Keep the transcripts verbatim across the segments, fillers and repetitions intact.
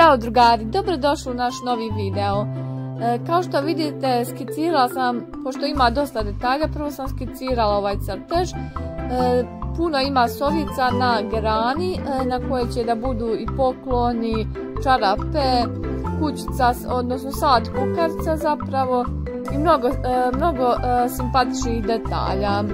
Ćao drugari, dobrodošli u naš novi video. E, kao što vidite, skicirala sam, pošto ima dosta detalja, prvo sam skicirala ovaj crtež. E, puno ima sovica na grani e, na koje će da budu i pokloni, čarape, kućica, odnosno sad kukavica zapravo i mnogo, e, mnogo e, simpatičnih detalja.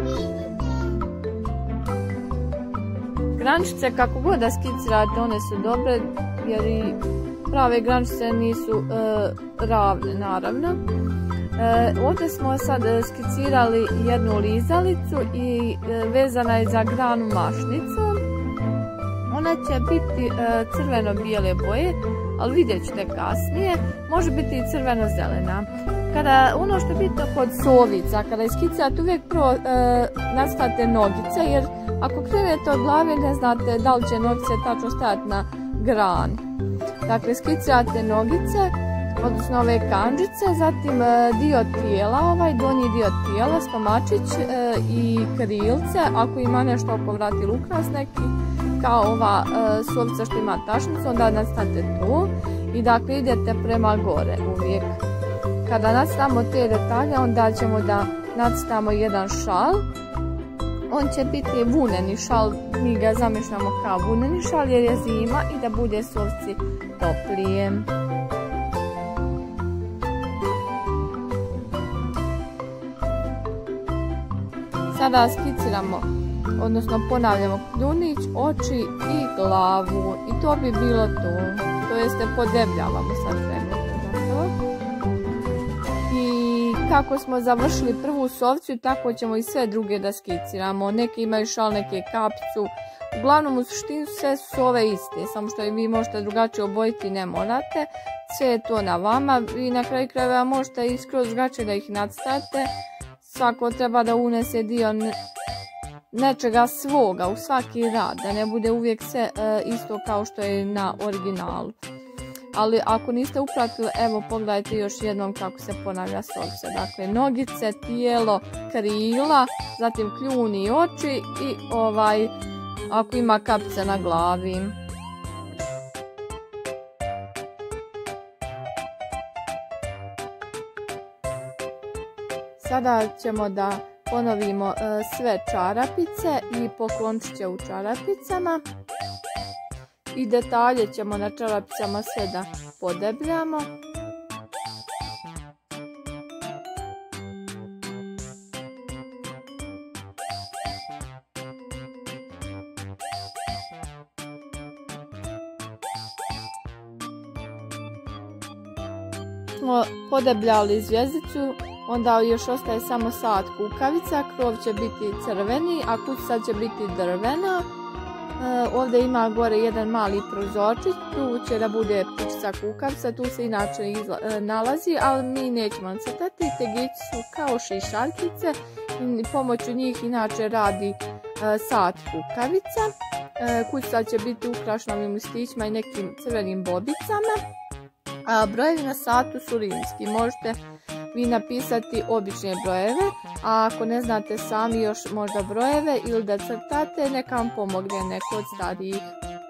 Grančice, kako god da skicirate, one su dobre jer i prave grančice nisu e, ravne naravno. E, ovdje smo sad skicirali jednu lizalicu i e, vezana je za granu mašnicu. Ona će biti e, crveno-bijele boje, ali vidjet ćete kasnije, može biti i crveno-zelena. Kada, ono što je bitno kod sovica, kada iskicirate uvijek prvo e, nacrtate nogice, jer ako krenete od glave ne znate da li će nogice tačno stajati na grani. Dakle, skicirate nogice, odnosno ove kandžice, zatim e, dio tijela, ovaj donji dio tijela, stomačić e, i krilce, ako ima nešto oko vrata ili ukras neki, kao ova e, sovica što ima tašnicu, onda nacrtate tu i dakle idete prema gore uvijek. Kada nacrtamo te detalje, onda ćemo da nacrtamo jedan šal. On će biti vuneni šal, mi ga zamišljamo kao vuneni šal jer je zima i da bude sovici toplije. Sada skiciramo, odnosno ponavljamo kljunić, oči i glavu i to bi bilo to. To jeste podebljavamo sad trenutno. I kako smo završili prvu sovicu, tako ćemo i sve druge da skiciramo. Neki imaju šal, neke kapicu. Uglavnom u suštini sve su sove iste, samo što i vi možete drugačije obojiti, ne morate. Sve je to na vama i na kraju krajeva možete i skroz drugačije da ih nacrtate. Svako treba da unese dio nečega svoga u svaki rad, da ne bude uvijek sve e, isto kao što je na originalu. Ali ako niste upratili, evo pogledajte još jednom kako se ponavlja sovica. Dakle, nogice, tijelo, krila, zatim kljuni i oči i ovaj, ako ima kapice na glavi. Sada ćemo da ponovimo e, sve čarapice i poklončiće u čarapicama. I detalje ćemo na čarapicama sve da podebljamo. Smo podebljali zvjezdicu, onda još ostaje samo sat kukavica, krov će biti crveni, a kućica će biti drvena. E, ovdje ima gore jedan mali prozorčić, tu će da bude kućica kukavica, tu se inače izla, e, nalazi, ali mi nećemo nacrtati. Tegići su kao šišaljkice i pomoću njih inače radi e, sat kukavica. E, kućica će biti ukrašena ovim listićima i nekim crvenim bobicama. A brojevi na satu su rimski, možete vi napisati obične brojeve, a ako ne znate sami još možda brojeve ili da crtate, neka vam pomogne neko od starijih.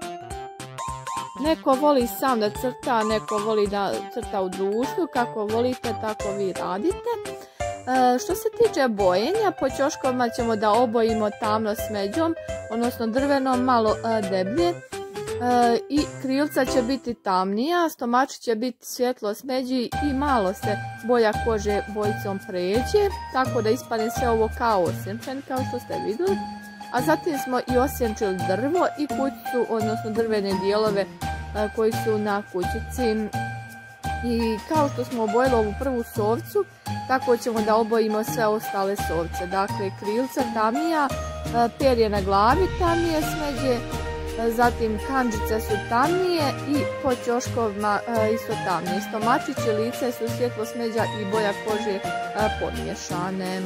Neko voli sam da crta, neko voli da crta u društvu, kako volite tako vi radite. E, što se tiče bojenja, po ćoškovima ćemo da obojimo tamno smeđom, odnosno drvenom, malo e, deblje. E, i krilca će biti tamnija, stomačić će biti svjetlo smeđi i malo se boja kože bojicom pređe, tako da ispadne sve ovo kao osjenčen, kao što ste vidjeli. A zatim smo i osjenčili drvo i kućicu, odnosno drvene dijelove e, koji su na kućici. I kao što smo obojili ovu prvu sovicu, tako ćemo da obojimo sve ostale sovice. Dakle, krilca tamnija, e, perje na glavi tamnije smeđe, zatim kandžice su tamnije i po ćoškovima e, isto tamnije. Stomačić i lice su svjetlo smeđa i boja kože e, pomiješane.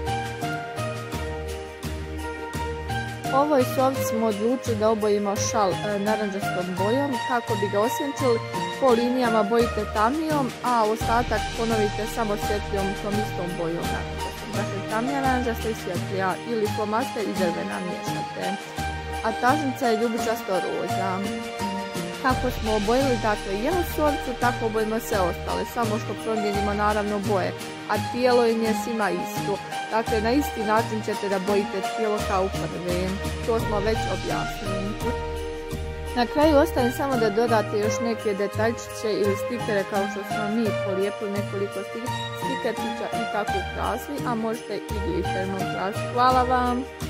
Ovoj sovici smo odlučili da obojimo šal e, naranđastom bojom. Kako bi ga osjenčili, po linijama bojite tamnijom, a ostatak ponovite samo svjetlijom tom istom bojom. Dakle, tamnija naranđasta i svjetlija ili flomaster i drvena miješate. A tažnica je ljubičasto roza. Kako smo obojili dakle jednu sorcu, tako obojimo sve ostale, samo što promijenimo naravno boje, a tijelo im je svima isto. Dakle, na isti način ćete da bojite tijelo kao u prve. To smo već objasnili. Na kraju ostaje samo da dodate još neke detaljčiće ili stikere kao što smo mi polijepili nekoliko stikerčića i tako ukrasili, a možete i glisterom ukrasiti. Hvala vam!